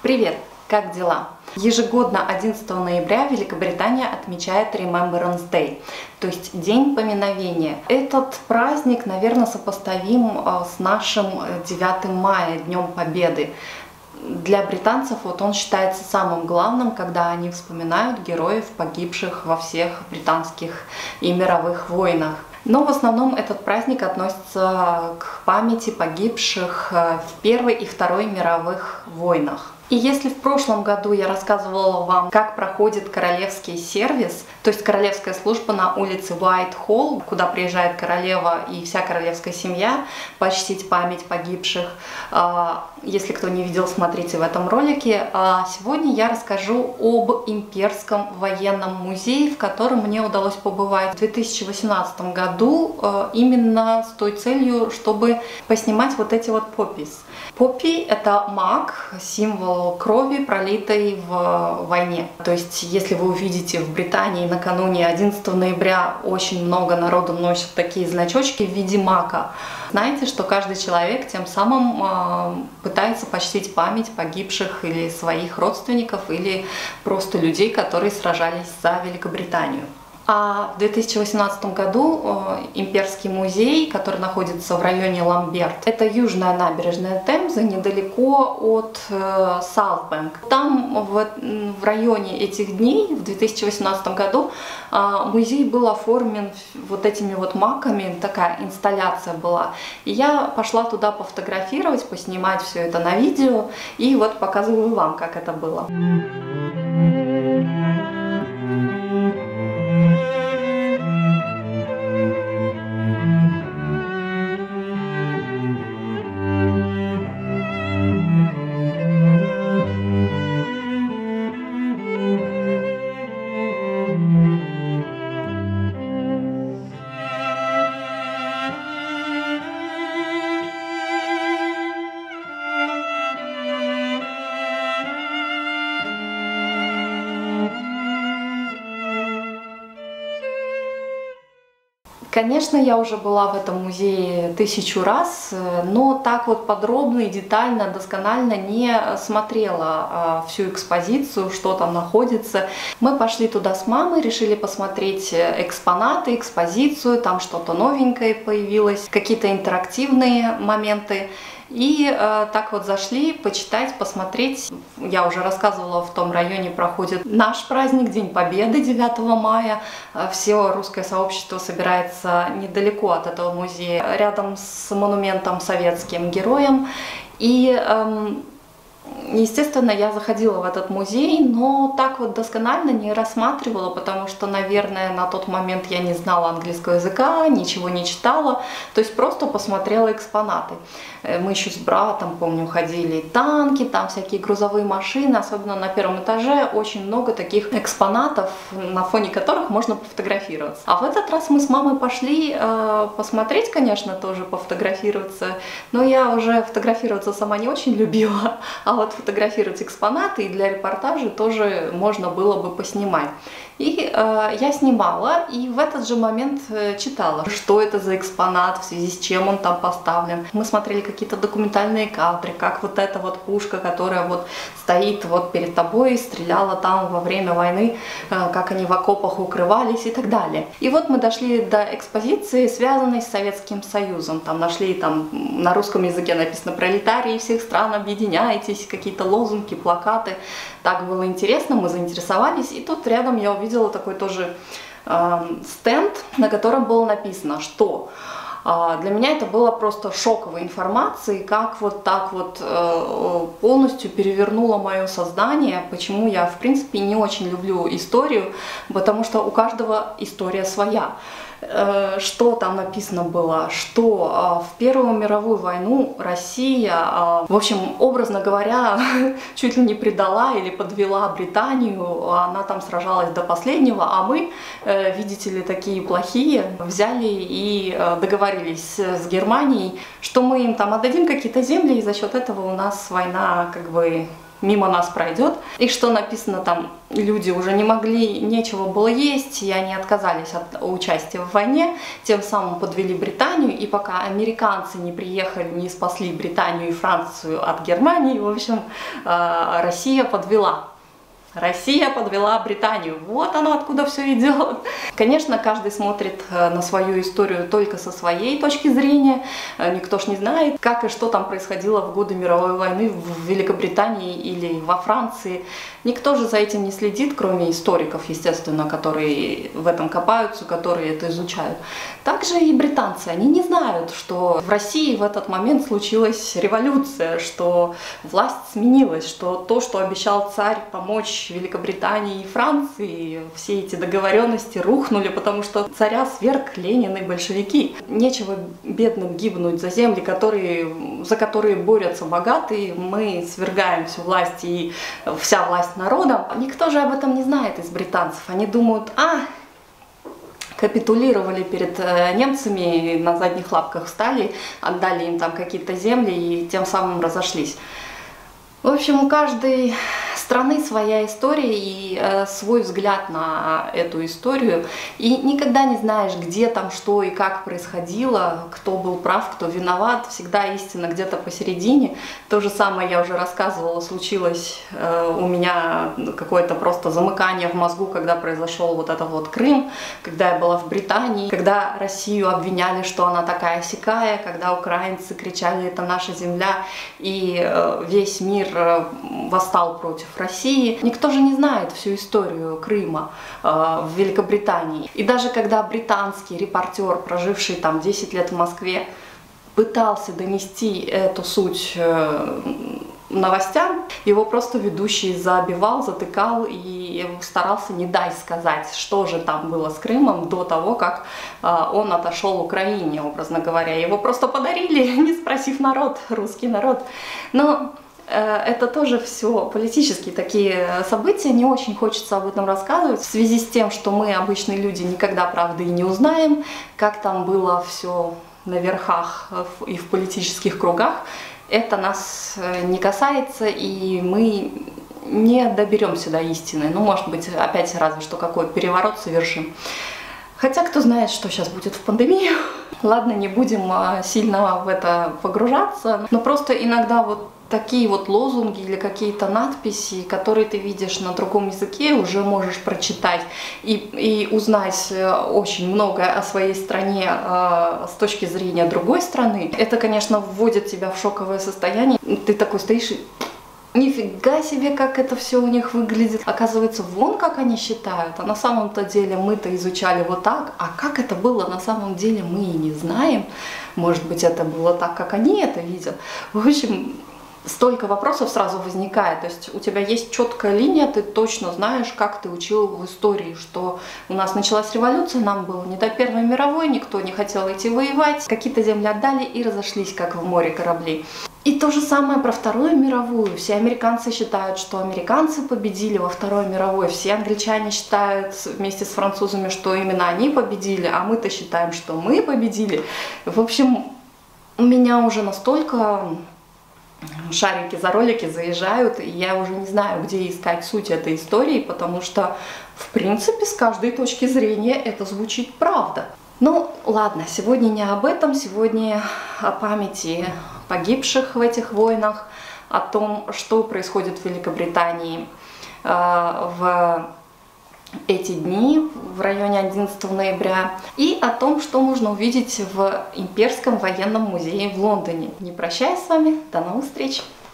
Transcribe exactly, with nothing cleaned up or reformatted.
Привет! Как дела? Ежегодно одиннадцатого ноября Великобритания отмечает Remembrance Day, то есть День поминовения. Этот праздник, наверное, сопоставим с нашим девятым мая, Днем Победы. Для британцев вот он считается самым главным, когда они вспоминают героев, погибших во всех британских и мировых войнах. Но в основном этот праздник относится к памяти погибших в Первой и Второй мировых войнах. И если в прошлом году я рассказывала вам, как проходит королевский сервис, то есть королевская служба на улице Уайт-Холл, куда приезжает королева и вся королевская семья почтить память погибших, если кто не видел, смотрите в этом ролике. Сегодня я расскажу об Имперском военном музее, в котором мне удалось побывать в две тысячи восемнадцатом году именно с той целью, чтобы поснимать вот эти вот поппис. Поппи — это маг, символ крови, пролитой в войне. То есть, если вы увидите в Британии накануне одиннадцатого ноября очень много народу носит такие значочки в виде мака, знаете, что каждый человек тем самым э, пытается почтить память погибших или своих родственников, или просто людей, которые сражались за Великобританию. А в две тысячи восемнадцатом году э, Имперский музей, который находится в районе Ламберт, это южная набережная Темзы, недалеко от э, Саутбэнк. Там в, в районе этих дней, в две тысячи восемнадцатом году, э, музей был оформлен вот этими вот маками, такая инсталляция была. И я пошла туда пофотографировать, поснимать все это на видео, и вот показываю вам, как это было. Конечно, я уже была в этом музее тысячу раз, но так вот подробно и детально, досконально не смотрела всю экспозицию, что там находится. Мы пошли туда с мамой, решили посмотреть экспонаты, экспозицию, там что-то новенькое появилось, какие-то интерактивные моменты. И э, так вот зашли почитать, посмотреть. Я уже рассказывала, в том районе проходит наш праздник, День Победы, девятого мая. Все русское сообщество собирается недалеко от этого музея, рядом с монументом советским героям. И эм, естественно, я заходила в этот музей, но так вот досконально не рассматривала, потому что, наверное, на тот момент я не знала английского языка, ничего не читала, то есть просто посмотрела экспонаты. Мы еще с братом, помню, ходили танки, там всякие грузовые машины, особенно на первом этаже очень много таких экспонатов, на фоне которых можно пофотографироваться. А в этот раз мы с мамой пошли э, посмотреть, конечно, тоже пофотографироваться, но я уже фотографироваться сама не очень любила, а вот фотографировать экспонаты и для репортажа тоже можно было бы поснимать. И э, я снимала, и в этот же момент э, читала, что это за экспонат, в связи с чем он там поставлен. Мы смотрели какие-то документальные кадры, как вот эта вот пушка, которая вот стоит вот перед тобой, стреляла там во время войны, э, как они в окопах укрывались и так далее. И вот мы дошли до экспозиции, связанной с Советским Союзом. Там нашли, там на русском языке написано «Пролетарии всех стран, объединяйтесь», какие-то лозунги, плакаты. Так было интересно, мы заинтересовались, и тут рядом я увидела такой тоже э, стенд, на котором было написано, что э, для меня это было просто шоковой информацией, как вот так вот э, полностью перевернуло мое сознание, почему я в принципе не очень люблю историю, потому что у каждого история своя. Что там написано было, что в Первую мировую войну Россия, в общем, образно говоря, чуть ли не предала или подвела Британию, она там сражалась до последнего, а мы, видите ли, такие плохие, взяли и договорились с Германией, что мы им там отдадим какие-то земли, и за счет этого у нас война как бы мимо нас пройдет. И что написано там, люди уже не могли, нечего было есть, и они отказались от участия в войне, тем самым подвели Британию, и пока американцы не приехали, не спасли Британию и Францию от Германии, в общем, Россия подвела. Россия подвела Британию. Вот оно откуда все идет. Конечно, каждый смотрит на свою историю только со своей точки зрения. Никто ж не знает, как и что там происходило в годы мировой войны в Великобритании или во Франции. Никто же за этим не следит, кроме историков, естественно, которые в этом копаются, которые это изучают. Также и британцы, они не знают, что в России в этот момент случилась революция, что власть сменилась, что то, что обещал царь помочь Великобритании и Франции, все эти договоренности рухнули, потому что царя сверг Ленин и большевики. Нечего бедным гибнуть за земли, которые, за которые борются богатые. Мы свергаем всю власть и вся власть народом. Никто же об этом не знает из британцев. Они думают, а, капитулировали перед немцами, на задних лапках встали, отдали им там какие-то земли и тем самым разошлись. В общем, у каждой страны своя история и э, свой взгляд на эту историю. И никогда не знаешь, где там что и как происходило, кто был прав, кто виноват. Всегда истина где-то посередине. То же самое я уже рассказывала, случилось э, у меня какое-то просто замыкание в мозгу, когда произошел вот этот вот Крым, когда я была в Британии, когда Россию обвиняли, что она такая-сякая, когда украинцы кричали «это наша земля», и э, весь мир э, восстал против России. Никто же не знает всю историю Крыма э, в Великобритании. И даже когда британский репортер, проживший там десять лет в Москве, пытался донести эту суть э, новостям, его просто ведущий забивал, затыкал и старался не дать сказать, что же там было с Крымом до того, как э, он отошел Украине, образно говоря. Его просто подарили, не спросив народ, русский народ. Но это тоже все политические такие события, не очень хочется об этом рассказывать, в связи с тем, что мы, обычные люди, никогда правды и не узнаем, как там было все на верхах и в политических кругах. Это нас не касается, и мы не доберемся до истины. Ну, может быть, опять разве что какой переворот совершим. Хотя, кто знает, что сейчас будет в пандемию. Ладно, не будем сильно в это погружаться, но просто иногда вот такие вот лозунги или какие-то надписи, которые ты видишь на другом языке, уже можешь прочитать и, и узнать очень многое о своей стране э, с точки зрения другой страны. Это, конечно, вводит тебя в шоковое состояние. Ты такой стоишь и нифига себе, как это все у них выглядит. Оказывается, вон как они считают. А на самом-то деле мы-то изучали вот так. А как это было на самом деле, мы и не знаем. Может быть, это было так, как они это видят. В общем, столько вопросов сразу возникает. То есть у тебя есть четкая линия, ты точно знаешь, как ты учил в истории, что у нас началась революция, нам было не до Первой мировой, никто не хотел идти воевать, какие-то земли отдали и разошлись, как в море корабли. И то же самое про Вторую мировую. Все американцы считают, что американцы победили во Второй мировой, все англичане считают вместе с французами, что именно они победили, а мы-то считаем, что мы победили. В общем, у меня уже настолько шарики за ролики заезжают, и я уже не знаю, где искать суть этой истории, потому что, в принципе, с каждой точки зрения это звучит правда. Ну, ладно, сегодня не об этом, сегодня о памяти погибших в этих войнах, о том, что происходит в Великобритании э, в эти дни, в районе одиннадцатого ноября, и о том, что можно увидеть в Имперском военном музее в Лондоне. Не прощаюсь с вами, до новых встреч!